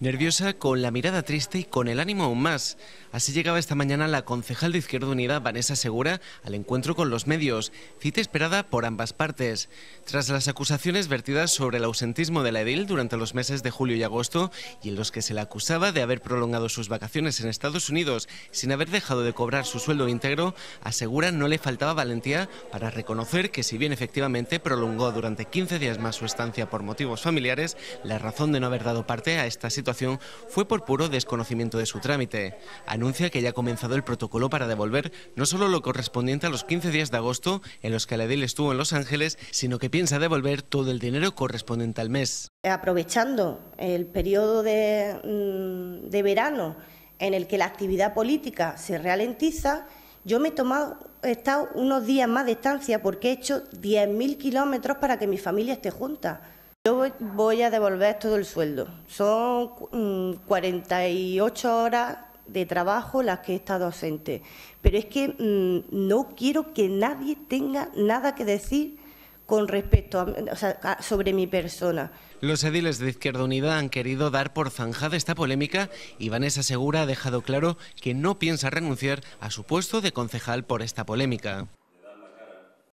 Nerviosa, con la mirada triste y con el ánimo aún más. Así llegaba esta mañana la concejal de Izquierda Unida, Vanessa Segura, al encuentro con los medios, cita esperada por ambas partes. Tras las acusaciones vertidas sobre el ausentismo de la edil durante los meses de julio y agosto, y en los que se le acusaba de haber prolongado sus vacaciones en Estados Unidos sin haber dejado de cobrar su sueldo íntegro, asegura no le faltaba valentía para reconocer que, si bien efectivamente prolongó durante 15 días más su estancia por motivos familiares, la razón de no haber dado parte a esta situación fue por puro desconocimiento de su trámite. Anuncia que ya ha comenzado el protocolo para devolver no solo lo correspondiente a los 15 días de agosto en los que la edil estuvo en Los Ángeles, sino que piensa devolver todo el dinero correspondiente al mes. Aprovechando el periodo de verano en el que la actividad política se ralentiza, yo me he estado unos días más de estancia porque he hecho 10.000 kilómetros para que mi familia esté junta. Yo voy a devolver todo el sueldo. Son 48 horas de trabajo las que he estado ausente. Pero es que no quiero que nadie tenga nada que decir con respecto sobre mi persona. Los ediles de Izquierda Unida han querido dar por zanjada esta polémica y Vanessa Segura ha dejado claro que no piensa renunciar a su puesto de concejal por esta polémica.